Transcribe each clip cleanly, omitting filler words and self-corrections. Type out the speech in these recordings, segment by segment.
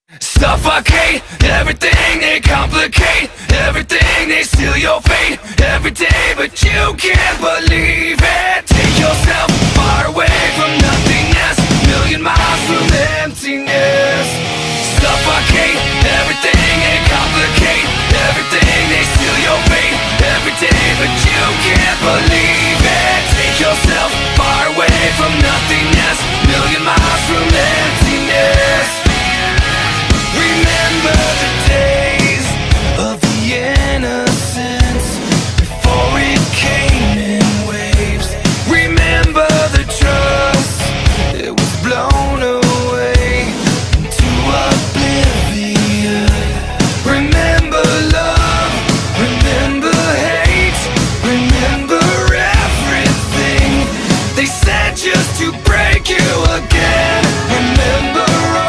Suffocate everything, they complicate everything, they steal your fate every day, but you can't believe it. Take yourself far away from nothingness, million miles from emptiness. Suffocate everything, they complicate everything, they steal your fate every day, but you can't believe it. Take yourself far away from nothingness, million miles from emptiness. Remember the days of the innocence before it came in waves. Remember the trust, it was blown away into oblivion. Remember love, remember hate, remember everything they said just to break you again. Remember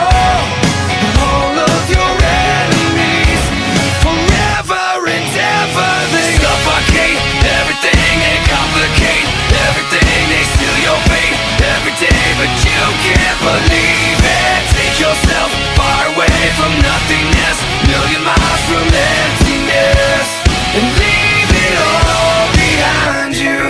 but you can't believe it. Take yourself far away from nothingness, million miles from emptiness, and leave it all behind you.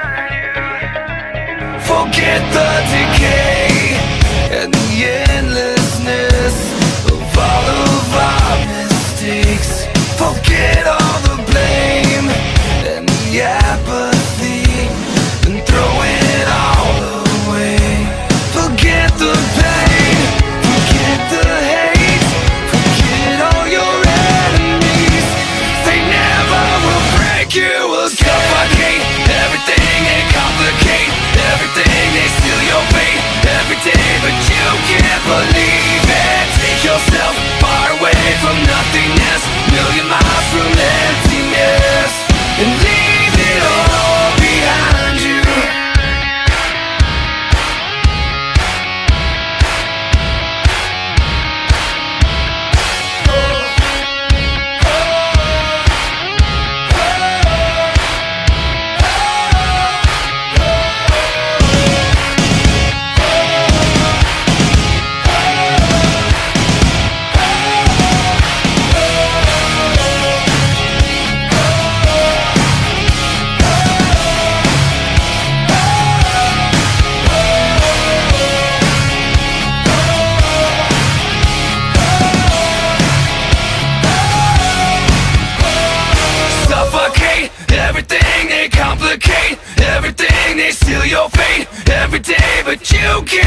Forget the decay and the endlessness of all of our mistakes. Forget all the blame and the apathy, and throw it all away. Forget the pain, forget the hate, forget all your enemies. They never will break you again. Suffocate everything, they complicate everything, they steal your fate every day, but you can't believe it. Take yourself far away from nothingness, million miles from emptiness, and leave it all behind you. Everything, they complicate everything, they steal your fate every day, but you can't